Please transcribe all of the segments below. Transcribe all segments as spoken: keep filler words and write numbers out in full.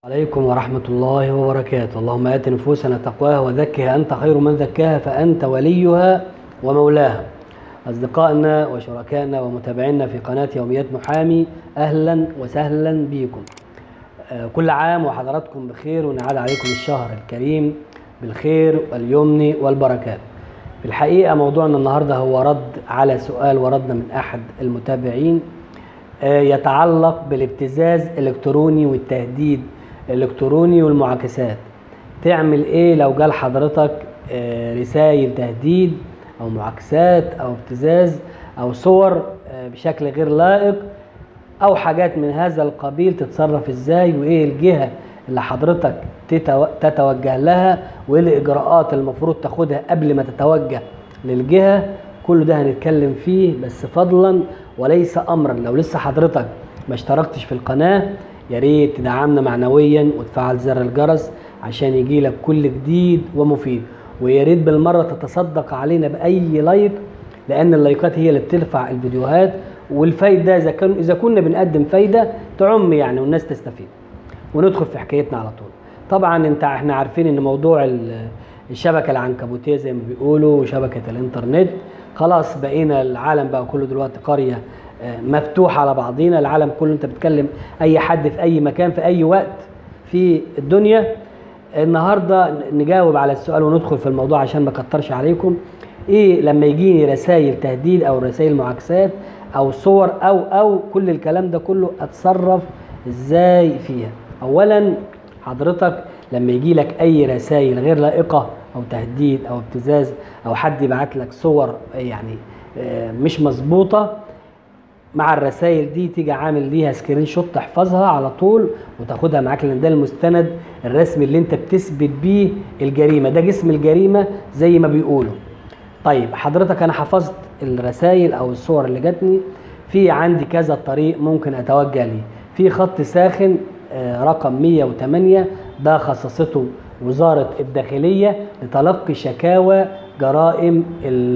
عليكم ورحمة الله وبركاته. اللهم آت نفوسنا تقواها وزكها أنت خير من زكاها فأنت وليها ومولاها. أصدقائنا وشركائنا ومتابعينا في قناة يوميات محامي، أهلا وسهلا بكم. كل عام وحضراتكم بخير ونعاد عليكم الشهر الكريم بالخير واليمن والبركات. في الحقيقة موضوعنا النهاردة هو رد على سؤال وردنا من أحد المتابعين يتعلق بالابتزاز الإلكتروني والتهديد الإلكتروني والمعاكسات. تعمل إيه لو جال حضرتك رسائل تهديد أو معاكسات أو ابتزاز أو صور بشكل غير لائق أو حاجات من هذا القبيل؟ تتصرف إزاي؟ وإيه الجهة اللي حضرتك تتوجه لها؟ وإيه الإجراءات المفروض تاخدها قبل ما تتوجه للجهة؟ كل ده هنتكلم فيه، بس فضلا وليس أمرا. لو لسه حضرتك ما اشتركتش في القناة يا ريت تدعمنا معنويا وتفعل زر الجرس عشان يجي لك كل جديد ومفيد، ويا ريت بالمرة تتصدق علينا بأي لايك، لأن اللايكات هي اللي بترفع الفيديوهات، والفايدة إذا كان إذا كنا بنقدم فايدة تعم يعني والناس تستفيد. وندخل في حكايتنا على طول. طبعا انت احنا عارفين ان موضوع الشبكة العنكبوتية زي ما بيقولوا وشبكة الانترنت خلاص بقينا العالم بقى كله دلوقتي قرية مفتوحة على بعضينا. العالم كله انت بتكلم اي حد في اي مكان في اي وقت في الدنيا. النهاردة نجاوب على السؤال وندخل في الموضوع عشان ما اكترش عليكم. ايه لما يجيني رسائل تهديد او رسائل معاكسات او صور او او كل الكلام ده كله اتصرف ازاي فيها؟ اولا حضرتك لما يجي لك اي رسائل غير لائقة او تهديد او ابتزاز او حد يبعت لك صور يعني مش مظبوطة، مع الرسائل دي تيجي عامل ليها سكرين شوت تحفظها على طول وتاخدها معاك، لان ده المستند الرسمي اللي انت بتثبت بيه الجريمة، ده جسم الجريمة زي ما بيقولوا. طيب حضرتك انا حفظت الرسائل او الصور اللي جاتني، في عندي كذا طريق ممكن اتوجه ليه. في خط ساخن رقم مية وتمانية، ده خصصته وزارة الداخلية لتلقي شكاوى جرائم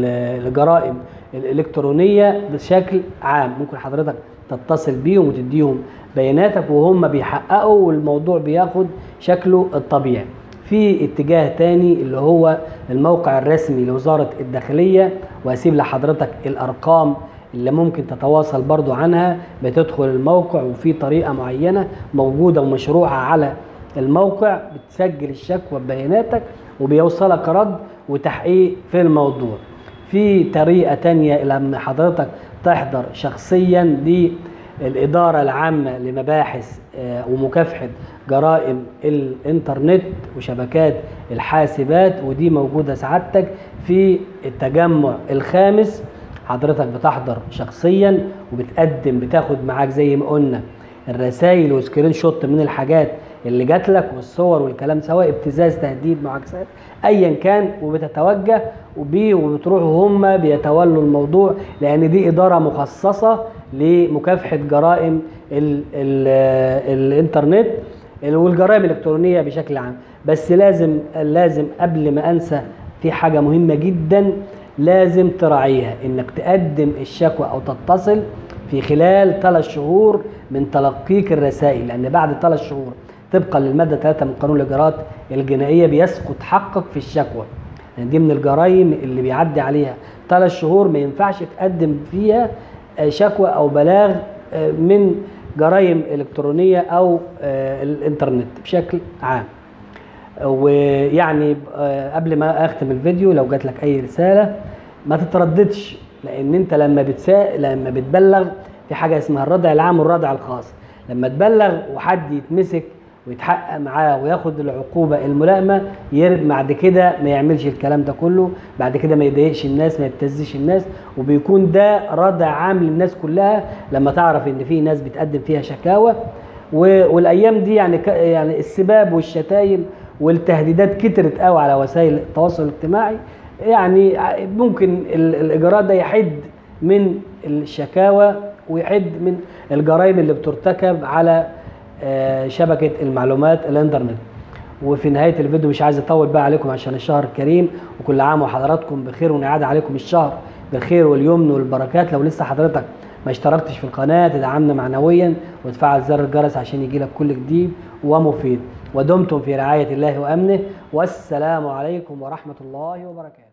الجرائم الإلكترونية بشكل عام. ممكن حضرتك تتصل بيهم وتديهم بياناتك وهم بيحققوا والموضوع بياخد شكله الطبيعي. في اتجاه تاني اللي هو الموقع الرسمي لوزارة الداخلية، وهسيب لحضرتك الأرقام اللي ممكن تتواصل برضو عنها. بتدخل الموقع وفي طريقة معينة موجودة ومشروعة على الموقع، بتسجل الشكوى ببياناتك وبيوصلك رد وتحقيق في الموضوع. في طريقة تانية لما حضرتك تحضر شخصيا للإدارة العامة لمباحث ومكافحة جرائم الإنترنت وشبكات الحاسبات، ودي موجودة سعادتك في التجمع الخامس. حضرتك بتحضر شخصيا وبتقدم بتاخد معاك زي ما قلنا الرسائل وسكرين شوت من الحاجات اللي جات لك والصور والكلام، سواء ابتزاز تهديد معاكسات ايا كان، وبتتوجه وبيه وبتروحوا هم بيتولوا الموضوع، لان دي اداره مخصصه لمكافحه جرائم ال ال الانترنت والجرائم الالكترونيه بشكل عام. بس لازم لازم قبل ما انسى في حاجه مهمه جدا لازم تراعيها، انك تقدم الشكوى او تتصل في خلال ثلاث شهور من تلقيك الرسائل، لان بعد ثلاث شهور طبقا للماده ثلاثة من قانون الاجراءات الجنائيه بيسقط حقك في الشكوى. يعني دي من الجرائم اللي بيعدي عليها ثلاث شهور ما ينفعش تقدم فيها شكوى او بلاغ من جرائم الكترونيه او الانترنت بشكل عام. ويعني قبل ما اختم الفيديو، لو جات لك اي رساله ما تترددش، لان انت لما بتسا... لما بتبلغ في حاجه اسمها الردع العام والردع الخاص. لما تبلغ وحد يتمسك ويتحقق معاه وياخد العقوبه الملائمه، بعد كده ما يعملش الكلام ده كله، بعد كده ما يضايقش الناس، ما يبتزش الناس، وبيكون ده ردع عام للناس كلها لما تعرف ان في ناس بتقدم فيها شكاوى. والايام دي يعني يعني السباب والشتايم والتهديدات كترت قوي على وسائل التواصل الاجتماعي. يعني ممكن الاجراء ده يحد من الشكاوى ويحد من الجرائم اللي بترتكب على شبكة المعلومات الانترنت. وفي نهاية الفيديو مش عايز اطول بقى عليكم عشان الشهر الكريم، وكل عام وحضراتكم بخير ونعاد عليكم الشهر بالخير واليمن والبركات. لو لسه حضرتك ما اشتركتش في القناة تدعمنا معنويا وتفعل زر الجرس عشان يجيلك كل جديد ومفيد. ودمتم في رعاية الله وأمنه، والسلام عليكم ورحمة الله وبركاته.